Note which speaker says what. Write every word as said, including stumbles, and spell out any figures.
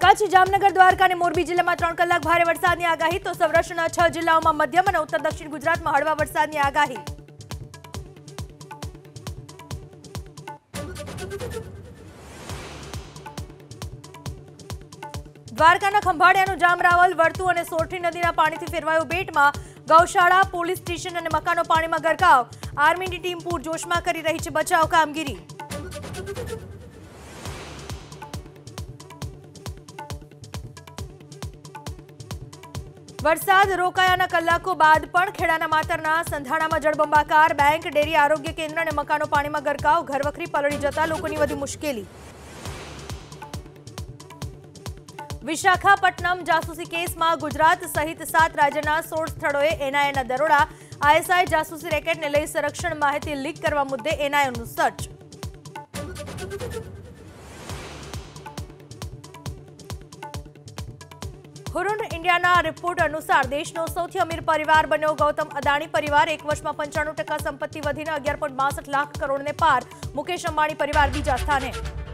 Speaker 1: કચ્છ, જામનગર, દ્વારકા અને મોરબી જિલ્લામાં ત્રણ કલાક ભારે વરસાદની આગાહી તો સૌરાષ્ટ્રના છ જિલ્લાઓમાં મધ્યમ અને ઉત્તર દક્ષિણ ગુજરાતમાં હળવા વરસાદની આગાહી। દ્વારકાના ખંભાળિયાનું જામરાવલ, વર્તુ અને સોરઠી નદીના પાણીથી ફેરવાયું બેટમાં। ગૌશાળા, પોલીસ સ્ટેશન અને મકાનો પાણીમાં ગરકાવ। આર્મીની ટીમ પૂરજોશમાં કરી રહી છે બચાવ કામગીરી। વરસાદ રોકાયાના કલાકો બાદ પણ ખેડાના માતરના સંધાણામાં જળબંબાકાર। બેંક, ડેરી, આરોગ્ય કેન્દ્ર અને મકાનો પાણીમાં ગરકાવ। ઘરવખરી પલળી જતા લોકોની વધી મુશ્કેલી। વિશાખાપટ્ટનમ જાસૂસી કેસમાં ગુજરાત સહિત સાત રાજ્યના સોળ સ્થળોએ એનઆઈએના દરોડા। આઈએસઆઈ જાસૂસી રેકેટને લઈ સંરક્ષણ માહિતી લીક કરવા મુદ્દે એનઆઈએનું સર્ચ। હુરુન ઇન્ડિયાના રિપોર્ટ અનુસાર દેશનો સૌથી અમીર પરિવાર બન્યો ગૌતમ અદાણી પરિવાર। એક વર્ષમાં પંચાણું ટકા સંપત્તિ વધીને અગિયાર પોઈન્ટ બાસઠ લાખ કરોડને પાર। મુકેશ અંબાણી પરિવાર બીજા સ્થાને।